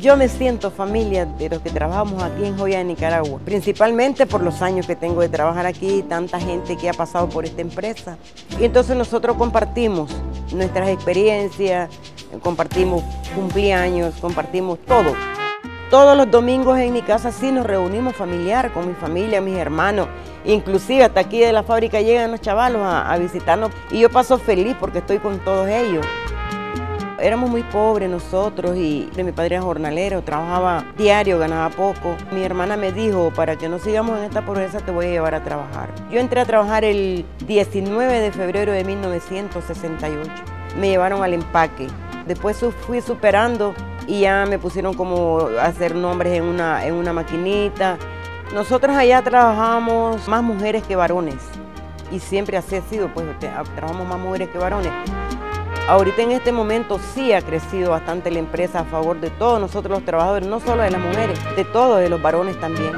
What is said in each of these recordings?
Yo me siento familia de los que trabajamos aquí en Joya de Nicaragua, principalmente por los años que tengo de trabajar aquí, tanta gente que ha pasado por esta empresa. Y entonces nosotros compartimos nuestras experiencias, compartimos cumpleaños, compartimos todo. Todos los domingos en mi casa sí nos reunimos familiar, con mi familia, mis hermanos. Inclusive hasta aquí de la fábrica llegan los chavalos a visitarnos y yo paso feliz porque estoy con todos ellos. Éramos muy pobres nosotros y mi padre era jornalero, trabajaba diario, ganaba poco. Mi hermana me dijo, para que no sigamos en esta pobreza te voy a llevar a trabajar. Yo entré a trabajar el 19 de febrero de 1968. Me llevaron al empaque. Después fui superando y ya me pusieron como a hacer nombres en una maquinita. Nosotros allá trabajábamos más mujeres que varones y siempre así ha sido, pues trabajamos más mujeres que varones. Ahorita en este momento sí ha crecido bastante la empresa a favor de todos nosotros los trabajadores, no solo de las mujeres, de todos, de los varones también.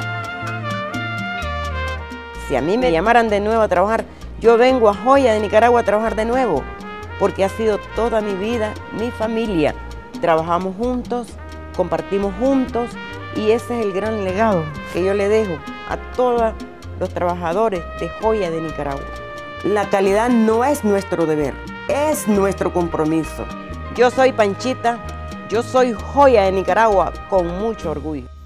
Si a mí me llamaran de nuevo a trabajar, yo vengo a Joya de Nicaragua a trabajar de nuevo, porque ha sido toda mi vida, mi familia. Trabajamos juntos, compartimos juntos y ese es el gran legado que yo le dejo a todos los trabajadores de Joya de Nicaragua. La calidad no es nuestro deber, es nuestro compromiso. Yo soy Panchita, yo soy Joya de Nicaragua con mucho orgullo.